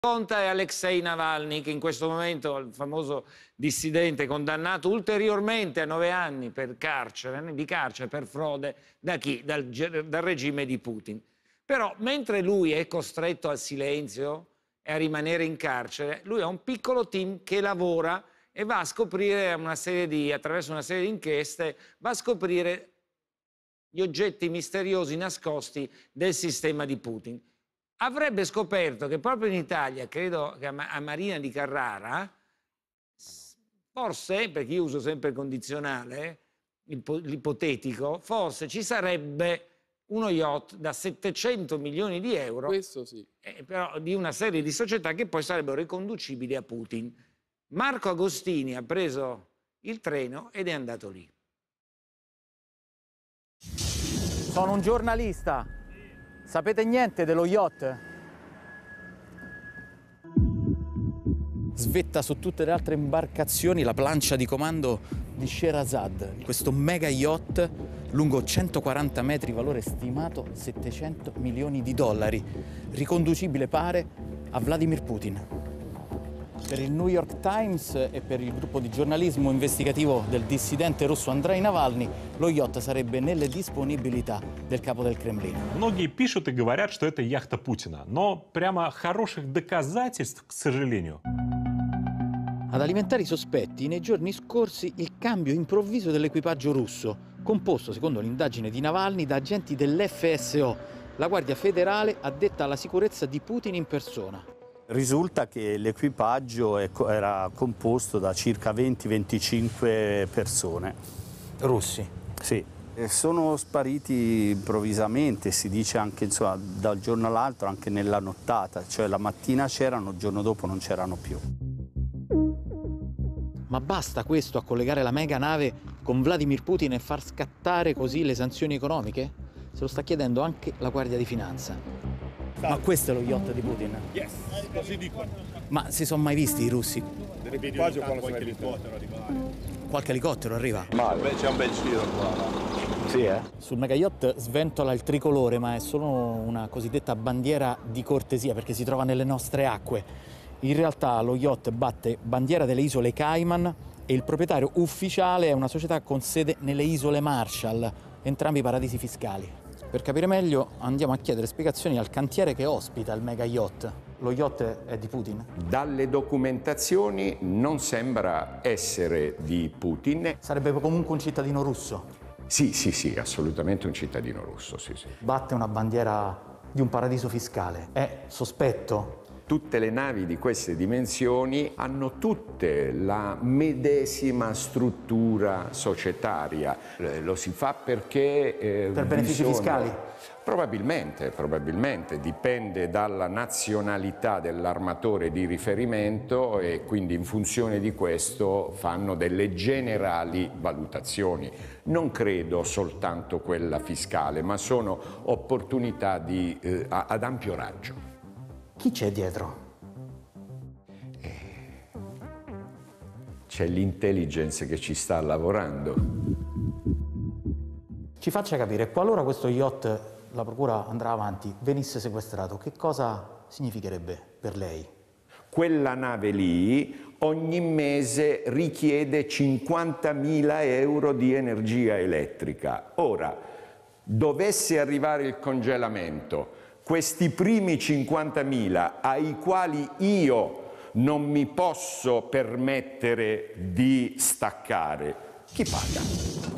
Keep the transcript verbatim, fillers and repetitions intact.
Conta è Alexei Navalny, che in questo momento è il famoso dissidente condannato ulteriormente a nove anni per carcere, di carcere per frode da chi? Dal, dal regime di Putin. Però mentre lui è costretto al silenzio e a rimanere in carcere, lui ha un piccolo team che lavora e va a scoprire una serie di, attraverso una serie di inchieste, va a scoprire gli oggetti misteriosi nascosti del sistema di Putin. Avrebbe scoperto che proprio in Italia, credo che a Marina di Carrara, forse, perché io uso sempre il condizionale, l'ipotetico, forse ci sarebbe uno yacht da settecento milioni di euro, questo sì, eh, però di una serie di società che poi sarebbero riconducibili a Putin. Marco Agostini ha preso il treno ed è andato lì. Sono un giornalista. Sapete niente dello yacht? Svetta su tutte le altre imbarcazioni la plancia di comando di Sherazad, questo mega yacht lungo centoquaranta metri, valore stimato settecento milioni di dollari, riconducibile pare a Vladimir Putin. Per il New York Times e per il gruppo di giornalismo investigativo del dissidente russo Andrei Navalny, lo yacht sarebbe nelle disponibilità del capo del Cremlino. Многие пишут и говорят, что это яхта Путина, но прямо хороших доказательств, к сожалению. Ad alimentare i sospetti, nei giorni scorsi il cambio improvviso dell'equipaggio russo, composto, secondo l'indagine di Navalny, da agenti dell'F S O, la Guardia Federale addetta alla sicurezza di Putin in persona. Risulta che l'equipaggio era composto da circa venti venticinque persone. Russi? Sì. E sono spariti improvvisamente, si dice anche insomma, dal giorno all'altro, anche nella nottata. Cioè la mattina c'erano, il giorno dopo non c'erano più. Ma basta questo a collegare la mega nave con Vladimir Putin e far scattare così le sanzioni economiche? Se lo sta chiedendo anche la Guardia di Finanza. Ma questo è lo yacht di Putin? Yes, così dicono. Ma si sono mai visti i russi? L'equipaggio quando sono elicottero arrivare. Qualche elicottero arriva? Ma c'è un bel giro qua. Sì, eh? Sul mega yacht sventola il tricolore, ma è solo una cosiddetta bandiera di cortesia perché si trova nelle nostre acque. In realtà lo yacht batte bandiera delle isole Cayman e il proprietario ufficiale è una società con sede nelle isole Marshall, entrambi paradisi fiscali. Per capire meglio andiamo a chiedere spiegazioni al cantiere che ospita il mega yacht. Lo yacht è di Putin? Dalle documentazioni non sembra essere di Putin. Sarebbe comunque un cittadino russo? Sì, sì, sì, assolutamente un cittadino russo, sì, sì. Batte una bandiera di un paradiso fiscale. È sospetto? Tutte le navi di queste dimensioni hanno tutte la medesima struttura societaria. Lo si fa perché... Eh, per benefici bisogna... fiscali? Probabilmente, probabilmente. Dipende dalla nazionalità dell'armatore di riferimento e quindi in funzione di questo fanno delle generali valutazioni. Non credo soltanto quella fiscale, ma sono opportunità di, eh, ad ampio raggio. Chi c'è dietro? C'è l'intelligence che ci sta lavorando. Ci faccia capire, qualora questo yacht, la procura andrà avanti, venisse sequestrato, che cosa significherebbe per lei? Quella nave lì ogni mese richiede cinquantamila euro di energia elettrica. Ora, dovesse arrivare il congelamento, questi primi cinquantamila ai quali io non mi posso permettere di staccare, chi paga?